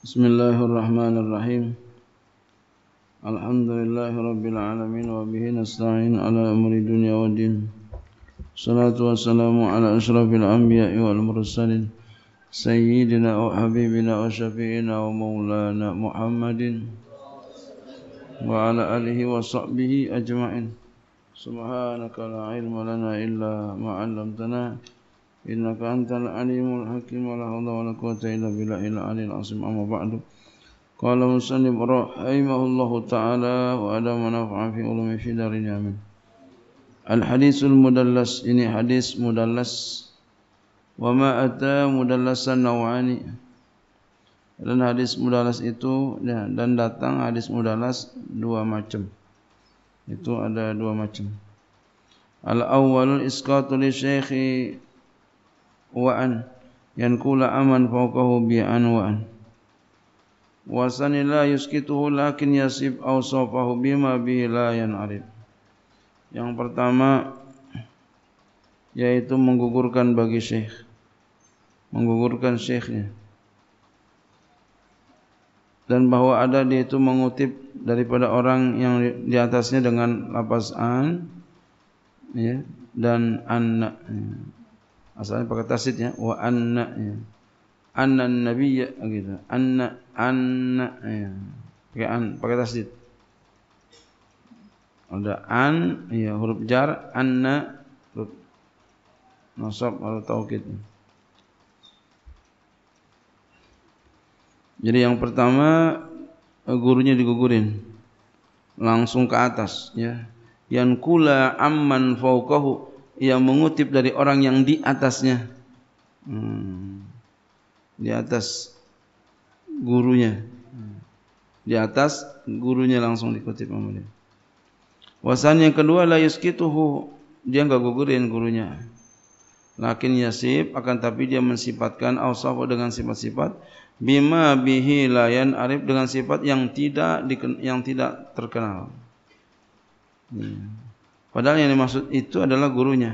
Bismillahirrahmanirrahim. Alhamdulillahirabbil alamin wa bihi nasta'in ala amri dunya waddin. Salatu wassalamu ala asyrafil anbiya'i wal mursalin sayyidina wa habibina wa syafi'ina wa maulana Muhammadin wa ala alihi wa sahbihi ajma'in. Subhanaka la ilma lana illa ma 'allamtana innaka antal alimul hakim wa la haula wa la quwwata illa billahil aliyil azim. Amma ba'du. Qala musannif rahimahullahu ta'ala wa adama naf'a fi ulumi fi darin amin. Al hadisul mudallas, ini hadis mudallas. Wa ma ata mudallasan naw'ani. Dan hadis mudallas itu dan datang hadis mudallas dua macam. Itu ada dua macam. Al awwalul isqatu li syekhi wa'an yankula aman fawqahu bi'an wa'an wasani la yuskituhu lakin yasib awsafahu bima bihi la yan'arif. Yang pertama yaitu menggugurkan bagi syekh, menggugurkan syekhnya, dan bahwa ada dia itu mengutip daripada orang yang di atasnya dengan lafaz an ya, dan anna ya. Asalnya pakai tasdid ya, wa anna ya. Anna nabiyya gitu. Anna ya. Pakai an, pakai tasdid. Ada an ya, huruf jar, anna huruf nasab atau taukid. Jadi yang pertama gurunya digugurin langsung ke atas ya. Yankula amman fawqahu, yang mengutip dari orang yang di atasnya, di atas gurunya, di atas gurunya langsung dikutip sama dia. Wasan yang kedua la yuskituhu, dia enggak gugurin gurunya, lakin yasib, akan tapi dia mensifatkan awsafa dengan sifat-sifat bima bihi layan arif, dengan sifat yang tidak terkenal. Padahal yang dimaksud itu adalah gurunya.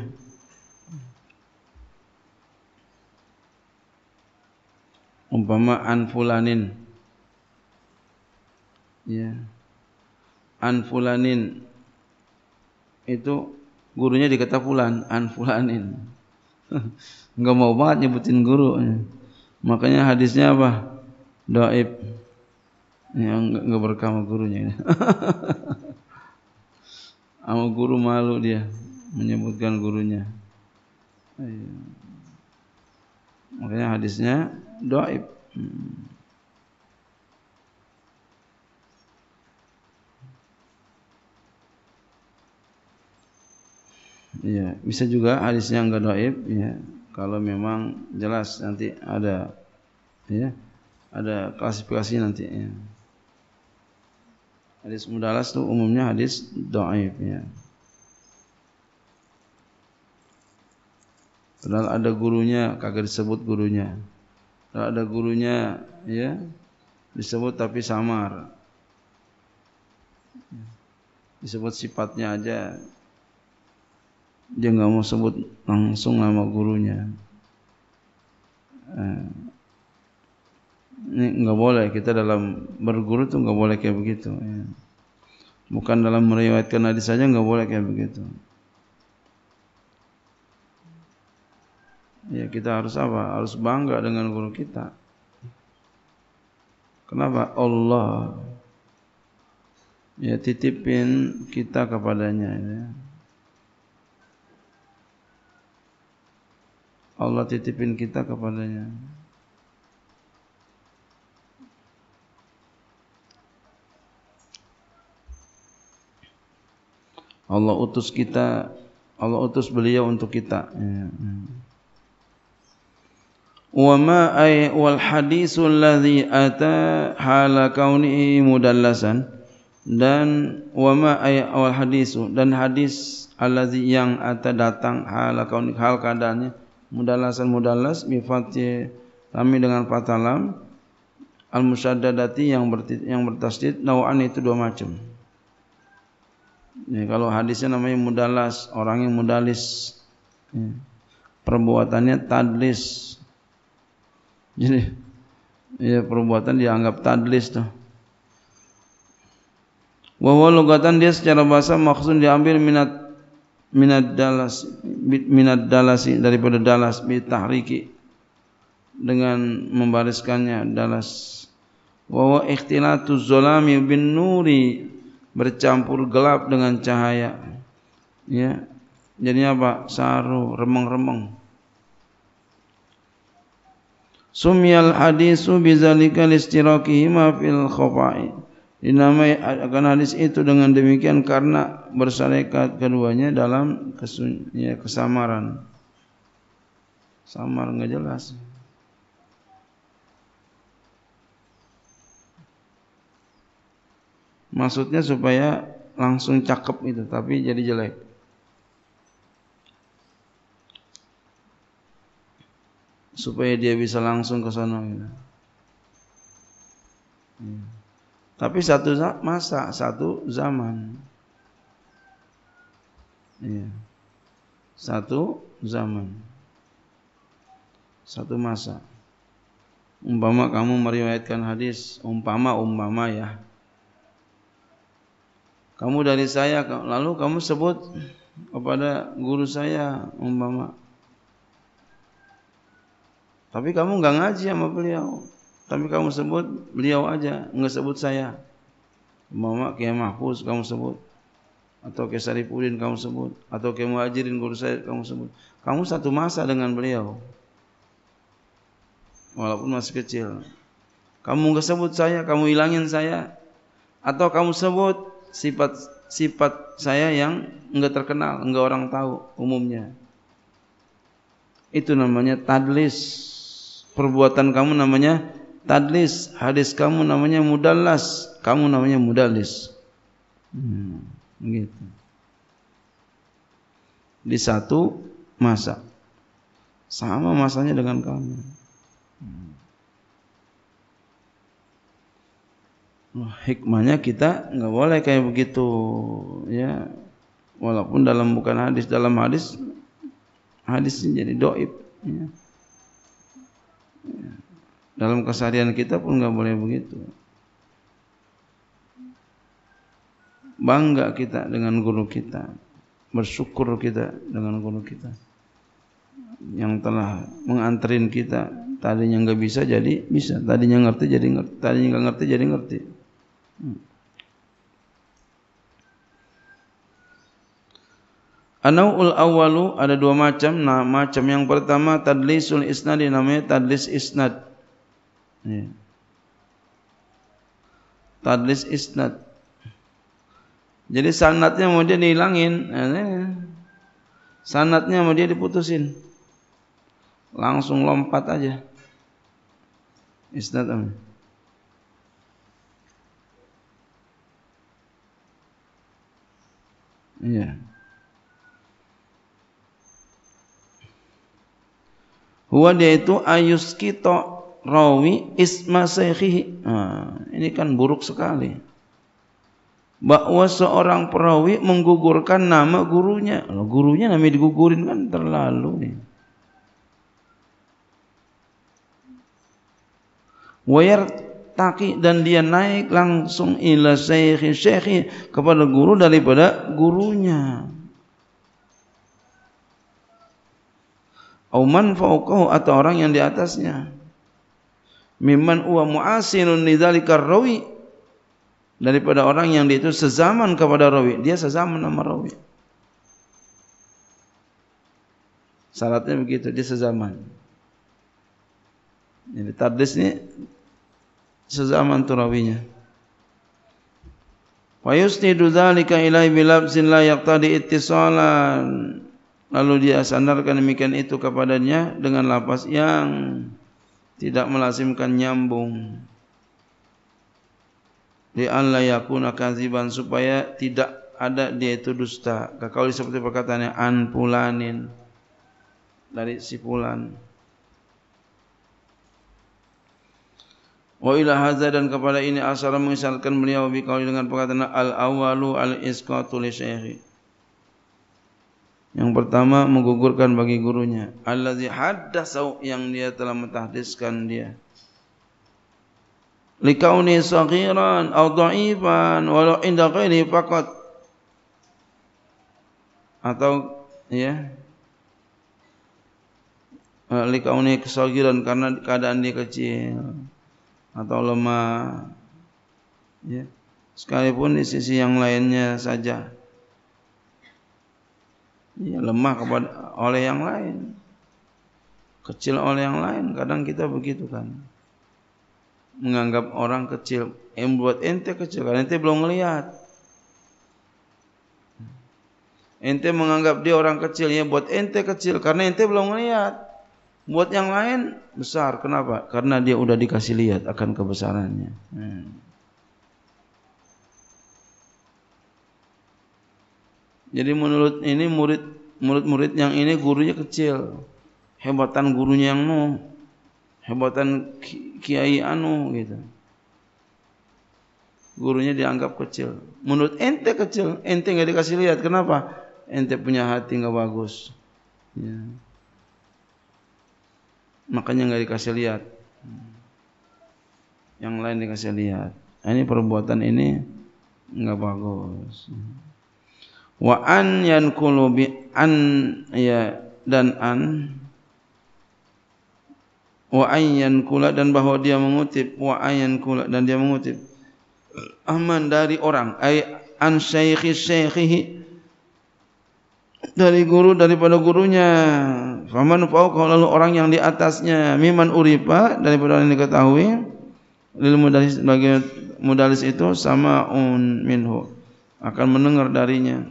Umpama an fulanin. Ya. An fulanin itu gurunya dikata fulan, an fulanin. Enggak mau banget nyebutin guru. Makanya hadisnya apa? Dhaif. Ya, enggak berkah sama gurunya. Sama guru malu dia menyebutkan gurunya. Makanya hadisnya dhaif. Ya, bisa juga hadisnya enggak dhaif ya. Kalau memang jelas nanti ada ya, ada klasifikasi nanti ya. Hadis mudallas itu umumnya hadis dhaif ya. Padahal ada gurunya kagak disebut gurunya. Padahal ada gurunya ya disebut tapi samar. Disebut sifatnya aja. Dia enggak mau sebut langsung nama gurunya. Ini enggak boleh, kita dalam berguru tuh enggak boleh kayak begitu ya. Bukan dalam meriwayatkan hadis saja enggak boleh kayak begitu. Ya, kita harus apa? Harus bangga dengan guru kita. Kenapa? Allah ya titipin kita kepadanya ya. Allah titipin kita kepadanya. Allah utus kita, Allah utus beliau untuk kita. Wa ma ay wal hadisul ladzi ata hala kaunihi mudallasan, dan wa ma ay wal hadisu, dan hadis alladzi yang ata datang hala kauni, hal keadaannya mudallasan mudallas bi fathi kami dengan fathah lam al musyaddadati yang bertasydid, nau'an itu dua macam. Ya, kalau hadisnya namanya mudallas, orangnya mudalis, ya. Perbuatannya tadlis. Jadi Ya, perbuatan dianggap tadlis tuh. Wa huwa lugatan, dia secara bahasa maksud diambil minad dalasi daripada dalas bi tahriki dengan membariskannya dalas. Wa huwa ikhtilatu zalami bin nuri, bercampur gelap dengan cahaya. Ya. Jadinya apa? Saru, remeng-remeng. Sumyal hadisu bizalika listirakihima fil khafa'i. Dinamai akan hadis itu dengan demikian karena bersyarekat keduanya dalam kesamaran. Samar enggak jelas. Maksudnya supaya langsung cakep itu, tapi jadi jelek. Supaya dia bisa langsung ke sana gitu. Tapi satu masa, satu zaman. Iya. Satu zaman. Satu masa. Umpama kamu meriwayatkan hadis, umpama ya. Kamu dari saya, lalu kamu sebut kepada guru saya, umpama. Tapi kamu enggak ngaji sama beliau. Tapi kamu sebut beliau aja, enggak sebut saya. Umpama Kiai Mahfuz kamu sebut, atau Kiai Sarifudin kamu sebut, atau Kiai Muhajirin guru saya kamu sebut. Kamu satu masa dengan beliau. Walaupun masih kecil. Kamu enggak sebut saya, kamu hilangin saya. Atau kamu sebut sifat saya yang enggak terkenal, enggak orang tahu umumnya. Itu namanya tadlis. Perbuatan kamu namanya tadlis, hadis kamu namanya mudallas, kamu namanya mudallis. Gitu. Di satu masa, sama masanya dengan kamu. Hikmahnya kita nggak boleh kayak begitu, ya. Walaupun bukan hadis, dalam hadis jadi doib. Ya. Dalam keseharian kita pun nggak boleh begitu. Bangga kita dengan guru kita, bersyukur kita dengan guru kita yang telah menganterin kita. Tadinya nggak bisa jadi bisa, tadinya ngerti jadi ngerti, tadinya nggak ngerti jadi ngerti. An-naw'ul awwalu, ada dua macam. Nah, macam yang pertama tadlisul isnad, namanya tadlis isnad. Ya. Tadlis isnad. Jadi sanadnya mau dia dihilangin, sanadnya mau dia diputusin, langsung lompat aja. Isnad apa? Iya. Huwa, dia itu ayuskito rawi isma saykhihi. Ini kan buruk sekali. Bahwa seorang perawi menggugurkan nama gurunya. Kalau gurunya namanya digugurin kan terlalu nih. Wayar taki, dan dia naik langsung ila syekhi kepada guru daripada gurunya. Auman fauqahu, atau orang yang di atasnya. Mimman huwa mu'asirun lidzalika rawi, daripada orang yang dia itu sezaman kepada rawi, dia sezaman sama rawi. Syaratnya begitu, dia sezaman. Jadi tadlis ini sezaman tu rawinya. Wa yusnidu dzalika ilai bilabzin la yaqtadi ittisalan, lalu dia sandarkan demikian itu kepadanya dengan lafaz yang tidak melazimkan nyambung. Li an la yakuna kadziban, supaya tidak ada dia itu dusta. Kalau seperti perkataannya an fulanin, dari si fulan. Wa ila hadza, dan kepada ini asyara mengisyaratkan beliau biqauli, dengan perkataan al awalu al isqatu li syekhi. Yang pertama menggugurkan bagi gurunya, allazi haddatsa, yang dia telah mentahdiskan dia. likauni saghiran aw dha'ifan walau inda ghairi faqat, atau ya likauni saghiran karena keadaan dia kecil atau lemah, ya, sekalipun di sisi yang lainnya saja, ya, lemah oleh yang lain, kecil oleh yang lain. Kadang kita begitu kan, menganggap orang kecil, yang buat ente kecil karena ente belum ngelihat. Ente menganggap dia orang kecil, ya buat ente kecil karena ente belum ngelihat. Buat yang lain besar. Kenapa? Karena dia udah dikasih lihat akan kebesarannya. Jadi menurut ini murid-murid yang ini gurunya kecil, hebatan gurunya yang hebatan kiai gitu. Gurunya dianggap kecil. Menurut ente kecil, ente nggak dikasih lihat. Kenapa? Ente punya hati nggak bagus. Ya. Makanya nggak dikasih lihat. Yang lain dikasih lihat. Ini perbuatan ini nggak bagus. Wa an yankulu bi an, ya, dan an wa ayyan kula, dan bahwa dia mengutip, wa ayyan kula, dan dia mengutip aman dari orang, ay an syekhihi, dari guru, daripada gurunya, faman fauqa, lalu orang yang di atasnya, miman urifa, daripada orang yang diketahui, lil mudalis, bagi mudalis itu sama'un minhu, akan mendengar darinya,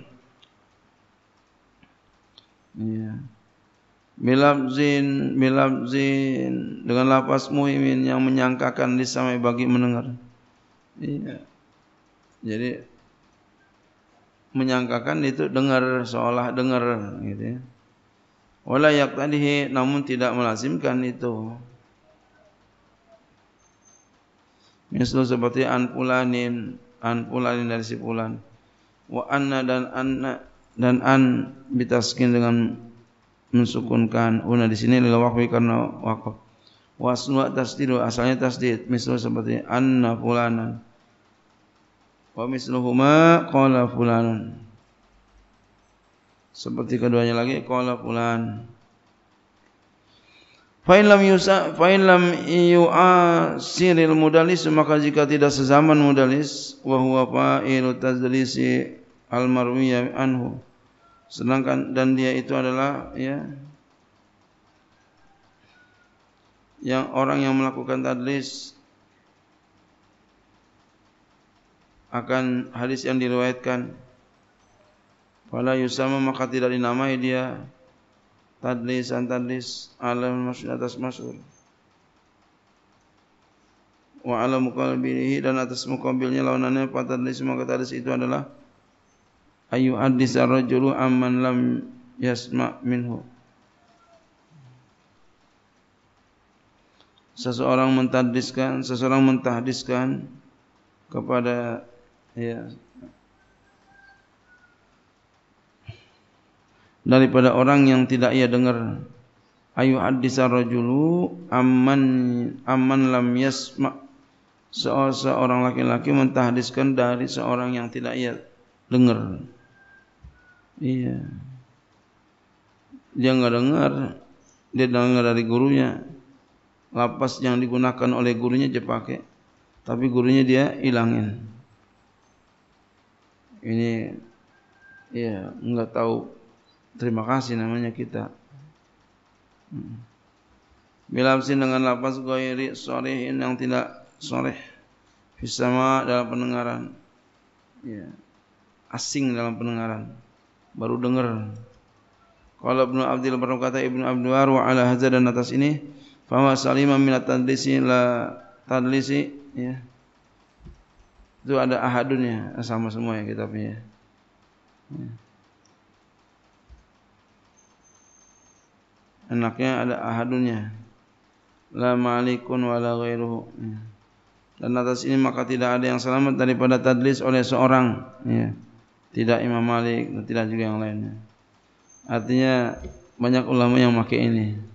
ya, bilabzin dengan lafaz muhimin yang menyangkakan disamai bagi mendengar. Iya. Jadi menyangkakan itu dengar, seolah dengar gitu ya. Wala yaqtadihi, namun tidak melazimkan itu. Misal seperti an fulanin dari si fulan. Wa anna, dan an bitaskin dengan mensukunkan una di sini lil waqfi karena waqf. Wasnu tasdid, asalnya tasdid. Misal seperti anna fulanan. Wa misluhuma qala fulanun. Seperti keduanya lagi qala fulan. Fa in lam yu'asiril mudalis, maka jika tidak sezaman mudalis, wa huwa fa'ilu tadlisi al-marwiya anhu, sedangkan dan dia itu adalah, ya, yang orang yang melakukan tadlis akan hadis yang diriwayatkan, fala yusama, maka tidak dinamai dia tadlis alam masyhur, atas masyhur, wa ala muqabilih, dan atas muqabilnya lawanannya tadlis, maka tadlis itu adalah ayu hadis ar-rajulu amman lam yasma' minhu, seseorang mentahdiskan kepada, ya, daripada orang yang tidak ia dengar. Ayu hadisar rajulu amman lam yasma, seorang laki-laki mentahdiskan dari seorang yang tidak ia dengar. Iya, dia enggak dengar, dia dengar dari gurunya. Lapas yang digunakan oleh gurunya dia pakai, tapi gurunya dia hilangin. Ini, ya, enggak tahu terima kasih namanya kita. Bilabsin dengan lafaz ghairi sharihin, yang tidak sharih, fisama dalam pendengaran, ya, asing dalam pendengaran, baru dengar. Kalau Ibnu Abdil berkata, Ibnu Abdul War, wa ala hadza, dan atas ini, fama salima minat tadlisi la tadlisi, ya, itu ada ahadunnya, sama semua ya kitabnya, ya. Enaknya ada ahadunnya, la malikun wala ghairuhu, ya. Dan atas ini maka tidak ada yang selamat daripada tadlis oleh seorang, ya. Tidak Imam Malik dan tidak juga yang lainnya. Artinya banyak ulama yang pakai ini, ya.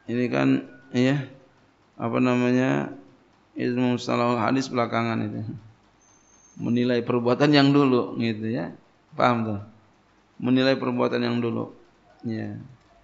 Ini kan ya apa namanya ilmu mustalahul hadis belakangan itu. Menilai perbuatan yang dulu gitu ya. Paham tuh? Menilai perbuatan yang dulu. Ya.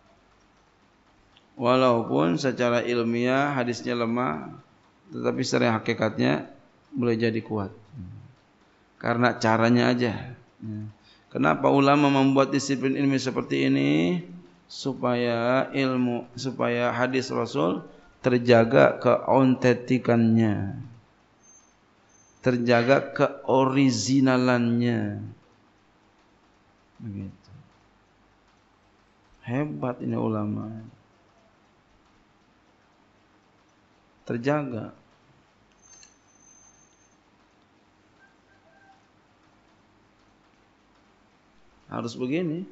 Walaupun secara ilmiah hadisnya lemah, tetapi secara hakikatnya boleh jadi kuat. Karena caranya aja. Ya. Kenapa ulama membuat disiplin ilmi seperti ini? Supaya hadis Rasul terjaga keautentikannya, terjaga keoriginalannya. Begitu. Hebat ini ulama. Terjaga. Harus begini.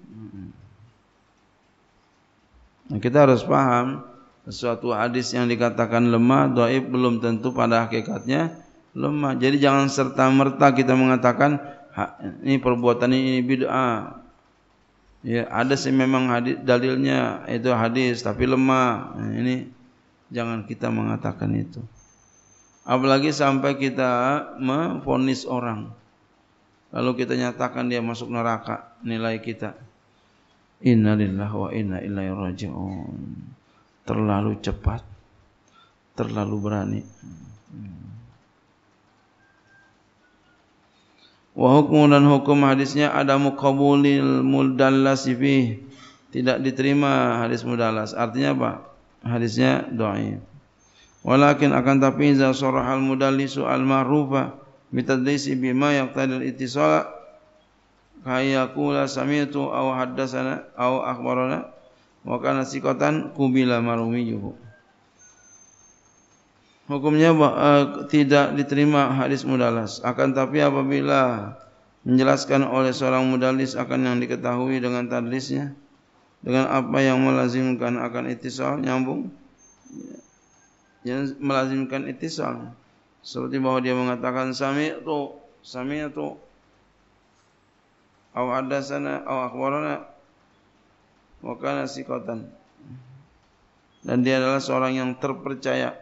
Nah, kita harus paham sesuatu hadis yang dikatakan lemah, dhaif belum tentu pada hakikatnya lemah. Jadi jangan serta-merta kita mengatakan ini perbuatan ini bid'ah. Ya, ada sih memang hadis dalilnya itu hadis tapi lemah. Nah, ini jangan kita mengatakan itu. Apalagi sampai kita memvonis orang. Lalu kita nyatakan dia masuk neraka, nilai kita. Innalillahi wa inna ilaihi raji'un. Terlalu cepat, terlalu berani. Wa hukmu dan hukum hadisnya adamu qabulil mudallasi fih. Tidak diterima hadis mudallas. Artinya apa? Hadisnya dhaif. Walakin akan tapi iza sarahal mudallisu al-ma'rufa bitadlisi bima yaqtadil ittisala kayakula sami'tu aw haddatsana aw akhbarana wa kana siqatan qubila marumiyuhu. Hukumnya tidak diterima hadis mudallas. Akan tapi apabila menjelaskan oleh seorang mudallis akan yang diketahui dengan tadlisnya, dengan apa yang melazimkan akan ittisal, nyambung, yang melazimkan ittisal, seperti bahwa dia mengatakan sami'tu aw haddatsana aw akhbarana wa kana siqatan, dan dia adalah seorang yang terpercaya.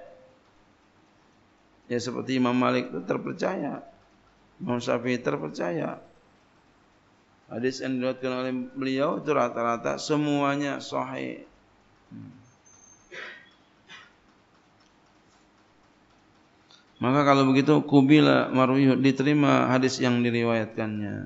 Ya seperti Imam Malik itu terpercaya, Imam Syafi'i terpercaya. Hadis yang diriwayatkan oleh beliau itu rata-rata semuanya sahih. Maka kalau begitu kubila marwi, diterima hadis yang diriwayatkannya.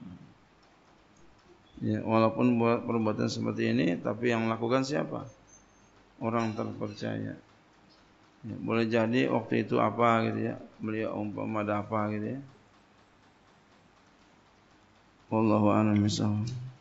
Ya, walaupun buat perbuatan seperti ini, tapi yang melakukan siapa? Orang terpercaya. Ya, boleh jadi waktu itu apa gitu ya, beliau umpama ada apa gitu ya. Wallahu a'lam bishawab.